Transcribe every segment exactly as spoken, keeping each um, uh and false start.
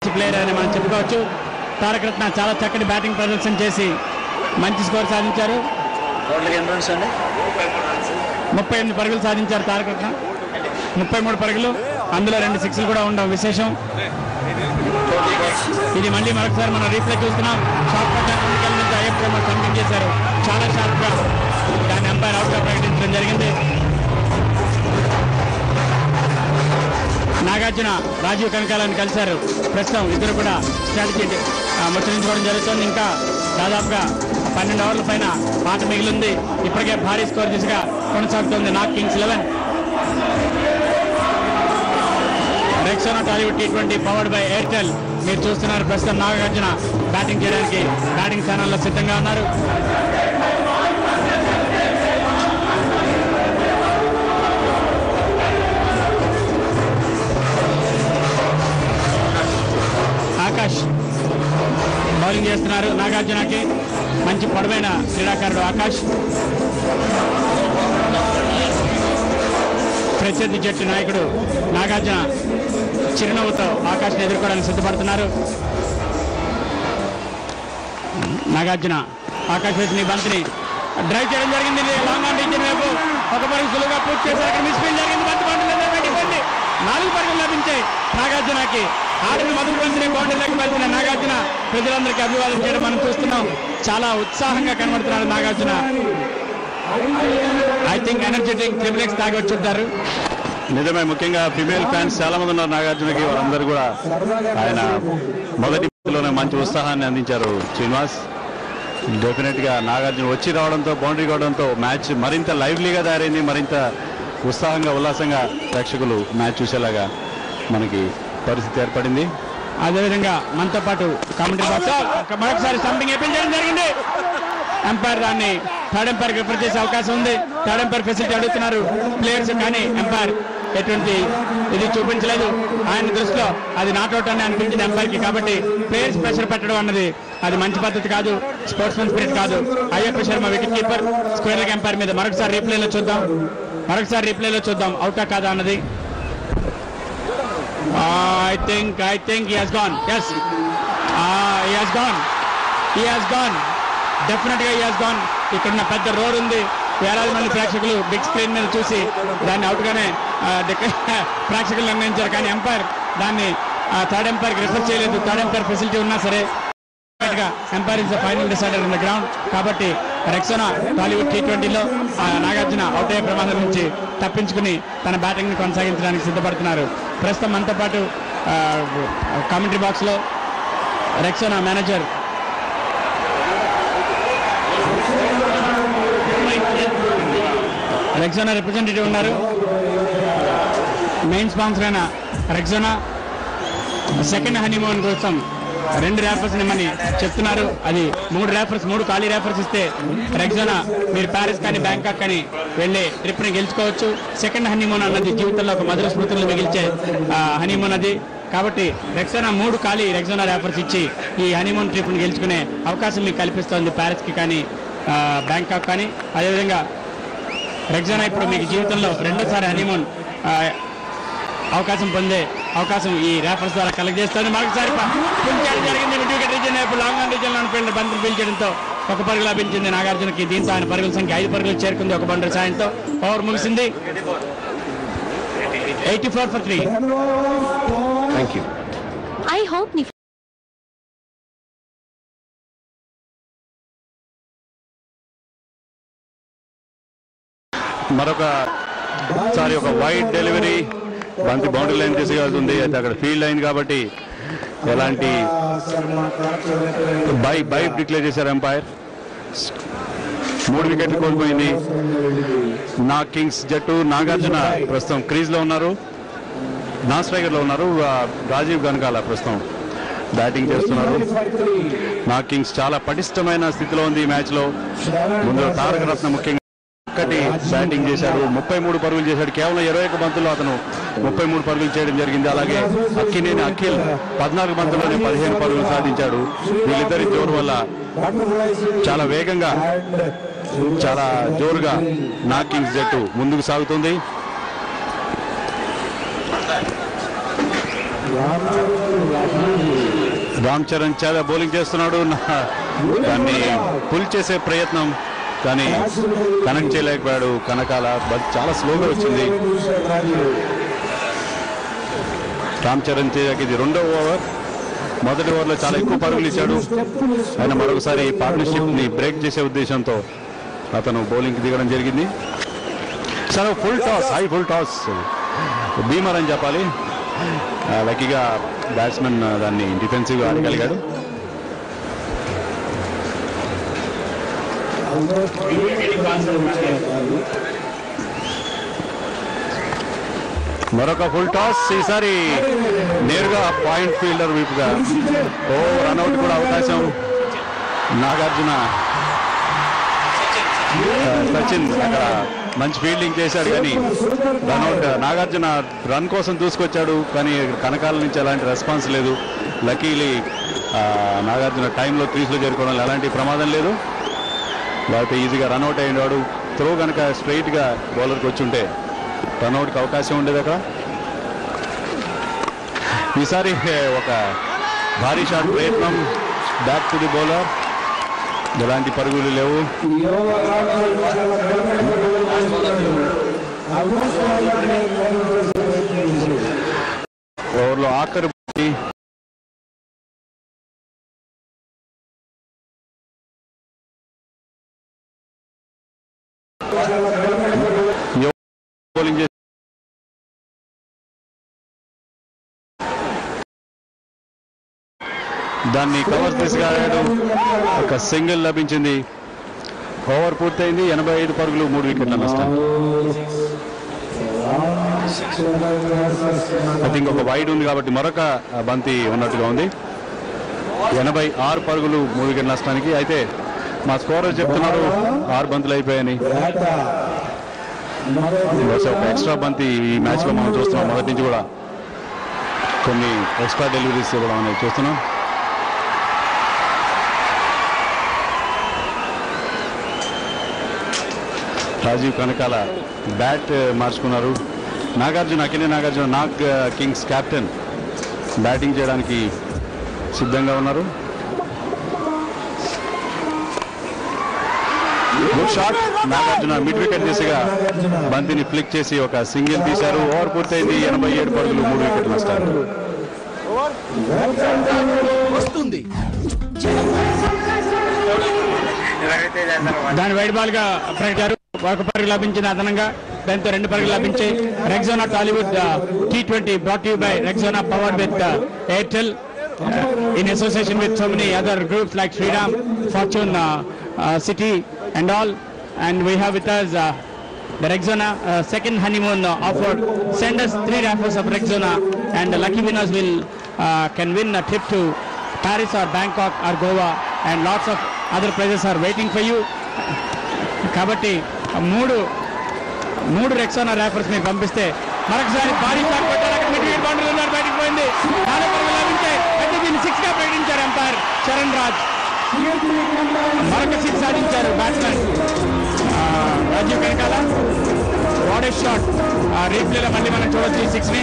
Player అని మనం చెప్పుకోవచ్చు. తారక రత్న చాలా చక్కటి బ్యాటింగ్ ప్రదర్శన చేసి మంచి స్కోర్ సాధించారు. ముప్పై ఎనిమిది పరుగులు సాధించారు తారక రత్న. ముప్పై మూడు పరుగులు, అందులో రెండు సిక్స్లు కూడా ఉండడం విశేషం. ఇది మళ్ళీ మరొకసారి మనం రీప్లే చూస్తున్నాం. షార్ట్ పట్టాల నుంచి అయ్యప్ప సంపింగ్ చేశారు. చాలా షార్ప్ గా దాన్ని అంపైర్ అవుట్ గా ప్రకటించడం జరిగింది. నాగార్జున రాజీవ్ కనకాలని కలిశారు. ప్రస్తుతం ఇద్దరు కూడా స్ట్రాటజీ ముచ్చరించుకోవడం జరుగుతుంది. ఇంకా దాదాపుగా పన్నెండు ఓవర్ల పైన ఆట మిగిలింది. ఇప్పటికే భారీ స్కోర్ దిశగా కొనసాగుతోంది Nag Kings eleven. Rexona Tollywood T twenty powered by Airtel మీరు చూస్తున్నారు. ప్రస్తుతం నాగార్జున బ్యాటింగ్ చేయడానికి బ్యాటింగ్ స్థానంలో సిద్ధంగా ఉన్నారు. ఆకాష్ బౌలింగ్ చేస్తున్నారు. నాగార్జునకి మంచి పొడవైన క్రీడాకారుడు ఆకాష్. ప్రత్యర్థి జట్టు నాయకుడు నాగార్జున చిరునవ్వుతో ఆకాష్ని ఎదుర్కోవడానికి సిద్ధపడుతున్నారు. నాగార్జున ఆకాష్ వేసిన బంతిని డ్రైవ్ చేయడం జరిగింది. లాంగ్ ఆన్ రీచ్ వైపు ఒక పరుగు సులువుగా పూర్తి చేశారు. మిస్ ఫీల్డ్ జరిగింది. బంతి బండి నాలుగు పరుగులు లభించాయి నాగార్జునకి. ఆడిన మొదటి బంతిని బౌండరీలోకి వెళ్తున్న నాగార్జున ప్రజలందరికీ అభివాదం చేయడం మనం చూస్తున్నాం. చాలా ఉత్సాహంగా కనబడుతున్నాడు Nagarjuna. I think energetic triple X తాగి వచ్చుంటారు. నిజమే, ముఖ్యంగా ఫిమేల్ ఫ్యాన్స్ చాలా మంది ఉన్నారు నాగార్జునకి. వాళ్ళందరూ కూడా ఆయన మొదటి లోనే మంచి ఉత్సాహాన్ని అందించారు. శ్రీనివాస్ డెఫినెట్ గా నాగార్జున వచ్చి రావడంతో, బౌండరీ కావడంతో మ్యాచ్ మరింత లైవ్లీగా తయారైంది. మరింత ఉత్సాహంగా ఉల్లాసంగా ప్రేక్షకులు మ్యాచ్ చూసేలాగా మనకి పరిస్థితి ఏర్పడింది. అదేవిధంగా మనతో పాటు కామెంటరీ బాక్స్ మరొకసారి స్టంపింగ్ వేయించడం జరిగింది. ఎంపైర్ దాన్ని థర్డ్ ఎంపైర్ రిఫర్ చేసే అవకాశం ఉంది. థర్డ్ ఎంపైర్ ఫెసిలిటీ అడుగుతున్నారు ప్లేయర్స్, కానీ ఎంపైర్ ఎటువంటి ఇది చూపించలేదు. ఆయన దృష్టిలో అది నాట్అవుట్ అని అనిపించింది ఎంపైర్ కి. కాబట్టి ప్లేయర్స్ ప్రెషర్ పెట్టడం అన్నది అది మంచి పద్ధతి కాదు, స్పోర్ట్స్మెన్ స్పిరిట్ కాదు. Ayyappa Sharma wicket keeper square leg umpire మీద మరొకసారి రీప్లేలో చూద్దాం మరొకసారి రీప్లేలో చూద్దాం అవుటా కాదా అన్నది. I think I think he has gone. Yes, uh, he has gone. He has gone. Definitely he has gone. ఇక్కడ ఉన్న పెద్ద రోడ్ ఉంది. వేలాది మంది ప్రేక్షకులు బిగ్ స్క్రీన్ మీద చూసి దాన్ని అవుట్ గానే ప్రేక్షకులు నిర్ణయించారు. కానీ ఎంపైర్ దాన్ని థర్డ్ ఎంపైర్ కి రిఫర్ చేయలేదు. థర్డ్ ఎంపైర్ ఫెసిలిటీ ఉన్నా సరే umpire is the final decider in the ground. కాబట్టి రెక్సోనా టాలీవుడ్ టీ ట్వంటీలో నాగార్జున అవుట్ అయ్యే ప్రమాదం నుంచి తప్పించుకుని తన బ్యాటింగ్ ని కొనసాగించడానికి సిద్ధపడుతున్నారు. ప్రస్తుతం మనతో పాటు కామెంటరీ బాక్స్ లో రెక్సోనా మేనేజర్ రెక్సోనా రిప్రజెంటేటివ్ ఉన్నారు. మెయిన్ స్పాన్సర్ అయిన రెక్సోనా సెకండ్ హనీమూన్ కోసం రెండు ర్యాఫర్స్ ఇమ్మని చెప్తున్నారు. అది మూడు ర్యాఫర్స్ మూడు ఖాళీ ర్యాఫర్స్ ఇస్తే రెక్సోనా మీరు ప్యారిస్ కానీ బ్యాంకాక్ కానీ వెళ్ళి ట్రిప్ ని గెలుచుకోవచ్చు. సెకండ్ హనీమూన్ అన్నది జీవితంలో ఒక మధుర స్మృతులు మిగిల్చే హనీమూన్ అది. కాబట్టి రెక్సోనా మూడు ఖాళీ రెక్సోనా ర్యాఫర్స్ ఇచ్చి ఈ హనీమూన్ ట్రిప్ ని గెలుచుకునే అవకాశం మీకు కల్పిస్తోంది ప్యారిస్ కి కానీ బ్యాంకాక్ కానీ. అదేవిధంగా రెక్సోనా ఇప్పుడు మీకు జీవితంలో రెండోసారి హనీమూన్ అవకాశం పొందే అవకాశం ఈ ర్యాఫర్స్ ద్వారా కలెక్ట్ చేస్తుంది. మరొకసారి జరిగింది. వికెట్ రీజన్ వైపు లాంగ్ ఆన్ రీజన్ లో బంతులు పీల్చడంతో ఒక పరుగు లభించింది నాగార్జునకి. దీంతో ఆయన పరుగుల సంఖ్య ఐదు పరుగులు చేరుకుంది ఒక బౌండరీ సాయంతో. ఓవర్ ముగిసింది. Eighty four for three. Thank you. I hope నీ మరొకసారి ఒక వైడ్ డెలివరీ బంతి బౌండరీ లైన్ తీసుకెళ్తుంది. అయితే అక్కడ ఫీల్డ్ లైన్ కాబట్టి ఎలాంటి బై బై డిక్లేర్ చేశారు ఎంపైర్. మూడు వికెట్లు కోల్పోయింది నాగ్ కింగ్స్ జట్టు. నాగార్జున ప్రస్తుతం క్రీజ్ లో ఉన్నారు, నాన్ స్ట్రైకర్ లో ఉన్నారు. రాజీవ్ గనకాల ప్రస్తుతం బ్యాటింగ్ చేస్తున్నారు. నాగ్ కింగ్స్ చాలా పటిష్టమైన స్థితిలో ఉంది ఈ మ్యాచ్ లో. ముందు తారక రత్న ముఖ్యంగా ఒక్కటి బ్యాటింగ్ చేశాడు, ముప్పై మూడు పరుగులు చేశాడు. కేవలం ఇరవై ఒక్క బంతుల్లో అతను ముప్పై మూడు పరుగులు చేయడం జరిగింది. అలాగే అక్కినేని అఖిల్ పద్నాలుగు బంతుల్లోనే పదిహేను పరుగులు సాధించాడు. వీళ్ళిద్దరి జోరు వల్ల చాలా వేగంగా చాలా జోరుగా నాగ్ కింగ్స్ జట్టు ముందుకు సాగుతుంది. రామ్ చరణ్ చాలా బౌలింగ్ చేస్తున్నాడు, దాన్ని పుల్ చేసే ప్రయత్నం కానీ కనెక్ట్ చేయలేకపోయాడు. కనకాల బట్ చాలా స్లోగా వచ్చింది. రామ్ చరణ్ తేజకి ఇది రెండో ఓవర్. మొదటి ఓవర్లో చాలా ఎక్కువ పరుగులు ఇచ్చాడు. ఆయన మరొకసారి పార్ట్నర్షిప్ ని బ్రేక్ చేసే ఉద్దేశంతో అతను బౌలింగ్ దిగడం జరిగింది. చాలా full toss, high full toss, beamer అని చెప్పాలి. లక్కీగా బ్యాట్స్మెన్ దాన్ని డిఫెన్సివ్ గా ఆడగలిగాడు. మరొక ఫుల్ టాస్, ఈసారి నేరుగా పాయింట్ ఫీల్డర్ వైపుగా. ఓ రన్అట్ కూడా అవకాశం. నాగార్జున సచిన్ అక్కడ మంచి ఫీల్డింగ్ చేశాడు కానీ రన్అట్. నాగార్జున రన్ కోసం దూసుకొచ్చాడు కానీ కనకాల నుంచి ఎలాంటి రెస్పాన్స్ లేదు. లక్కీలీ నాగార్జున టైంలో క్రీజ్లో చేరుకోవడం ఎలాంటి ప్రమాదం లేదు. లేకపోతే ఈజీగా రన్అట్ అయినాడు. త్రో కనుక స్ట్రైట్గా బౌలర్కి వచ్చి ఉంటే రన్అట్కి అవకాశం ఉండేది అక్కడ. ఈసారి ఒక భారీ షాట్ ప్రయత్నం, బ్యాక్ టు ది బౌలర్. ఎలాంటి పరుగులు లేవు. ఓవర్లో ఆఖరి బౌలింగ్ చేసి దాన్ని కవర్ తీసుకురాడు. ఒక సింగిల్ లభించింది. ఓవర్ పూర్తయింది. ఎనభై ఐదు పరుగులు, మూడు వికెట్ల నష్టం. ఐ థింక్ ఒక వైడ్ ఉంది కాబట్టి మరొక బంతి ఉన్నట్టుగా ఉంది. ఎనభై ఆరు పరుగులు, మూడు వికెట్ల నష్టానికి. అయితే మా స్కోరర్ చెప్తున్నారు ఆరు బంతులు అయిపోయాయని. ఒక ఎక్స్ట్రా బంతి ఈ మ్యాచ్ లో మనం చూస్తున్నాం. మొదటి నుంచి కూడా కొన్ని ఎక్స్ట్రా డెలివరీస్ కూడా మనం చూస్తున్నాం. రాజీవ్ కనకాల బ్యాట్ మార్చుకున్నారు. Nagarjuna, Akkineni Nagarjuna, Nag Kings captain batting చేయడానికి సిద్ధంగా ఉన్నారు. Good shot. Nagarjuna mid wicket దిశగా బంతిని ఫ్లిక్ చేసి ఒక సింగిల్ తీశారు. ఓవర్ పూర్తయింది. ఎనభై ఏడు పరుగులు, మూడు వికెట్లు నష్టాలు. దాని వైడ్ బాల్ గా ప్రకటించారు. ఒక పరుగు లభించింది అదనంగా. దాంతో రెండు పరుగులు లభించాయి. Rexona Tollywood T twenty brought you by Rexona powered with Airtel in association with so many other groups like Shriram, Fortune uh, uh, City and all. And we have with us uh, the Rexona uh, second honeymoon uh, offered. Send us three raffles of Rexona and the lucky winners will uh, can win a trip to Paris or Bangkok or Goa, and lots of other prizes are waiting for you. కాబట్టి మూడు మూడు Rexona ర్యాఫర్స్ మీరు పంపిస్తే మరొకసారి భారీ shot కొట్టారు. అక్కడ mid wicket boundary ఉన్నారు, బయటకు పోయింది. నాలుగు పరుగులు లభించాయి. అయితే దీన్ని సిక్స్ గా ప్రకటించారు ఎంపైర్ చరణ్ రాజ్. మరొక సిక్స్ సాధించారు batsmen Rajiv Kanakala. What a shot. రీప్లేలో మళ్ళీ మనం చూడొచ్చు ఈ సిక్స్ ని.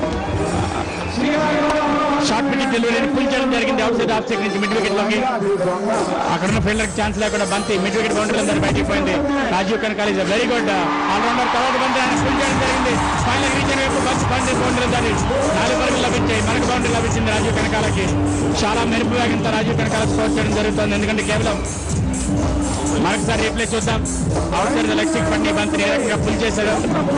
షార్ట్ వికెట్ డెలివరీని పుల్ చేయడం జరిగింది అవుట్ సైడ్ ఆఫ్ సైడ్ నుంచి మిడ్ వికెట్ లోకి. అక్కడున్న ఫీల్డర్ ఛాన్స్ లేకుండా బంతి మిడ్ వికెట్ బౌండరీ అందరూ బయటికి పోయింది. Rajiv Kanakala is very good allrounder. తర్వాత బంతి ఆయన పుల్ చేయడం జరిగింది. ఫైనల్ రీచ్ వైపు బంతి బంతి బౌండరీ దాని నాలుగు పరుగులు లభించాయి. మనకు బౌండరీ లభించింది రాజీవ్ కనకాలకి. చాలా మెరుపు వేగంతో రాజీవ్ కనకాల స్కోర్ చేయడం జరుగుతుంది. ఎందుకంటే కేవలం మరొకసారి రీప్లే చూద్దాం. అవుట్ సైడ్ లెగ్ స్టిక్ పట్టి బంతిని ఏ రకంగా పుల్ చేశాడు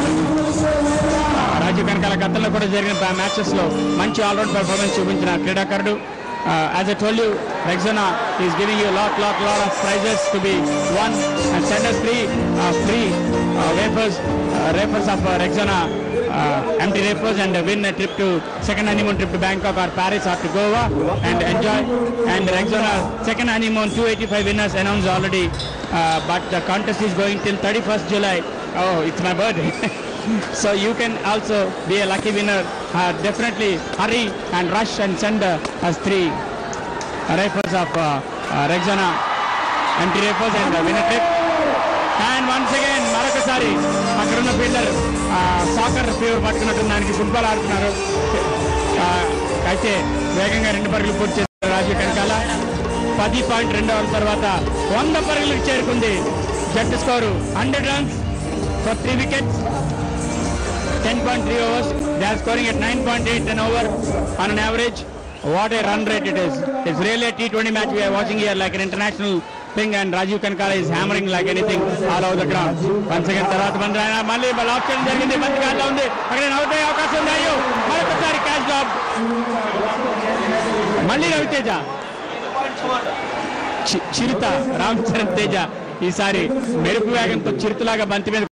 రాజీవ్ కనకాల. గతంలో కూడా జరిగిన మ్యాచెస్ లో మంచి ఆల్రౌండ్ పర్ఫార్మెన్స్ చూపించిన క్రీడాకారుడు. As I told you, Rexona is giving you a lot, lot, lot of prizes to be won, and send us three uh, free uh, wafers, uh, wafers of uh, Rexona uh, empty wafers, and uh, win a trip to second honeymoon trip to Bangkok or Paris or to Goa and enjoy. And Rexona second honeymoon two eighty-five winners announced already, uh, but the contest is going till thirty-first July. Oh, it's my birthday. So you can also be a lucky winner. Uh, definitely hurry and rush and send uh, us three rifles of uh, uh, Rexona empty rifles and uh, win a trip. And once again మరొకసారి అక్కడున్న fielder soccer fever పట్టుకున్నట్టు దానికి football ఆడుతున్నారు. అయితే వేగంగా రెండు పరుగులు పూర్తి చేశారు రాజీవ్ కనకాల పది పాయింట్ రెండు ఓవర్ల తర్వాత వంద పరుగులకు చేరుకుంది. జట్టు స్కోరు hundred runs for three wickets, ten point three overs. They are scoring at nine point eight ten over on an average. What a run rate it is. It's really a T twenty match we are watching here, like an international thing, and Rajiv Kankala is hammering like anything all over the ground. Once again, తర్వాత మంది ఆయన మళ్ళీ ball of చేయడం జరిగింది. మంచి గాల్లో ఉంది, అక్కడ అవుట్ అయ్యే అవకాశం ఉంది. అయ్యో మరొకసారి క్యాచ్ డ్రాప్. మళ్ళీ రవితేజ, చిరుత రామ్ చరణ్ తేజ ఈసారి మెరుపు వేగంతో చిరుతలాగా బంతి మీద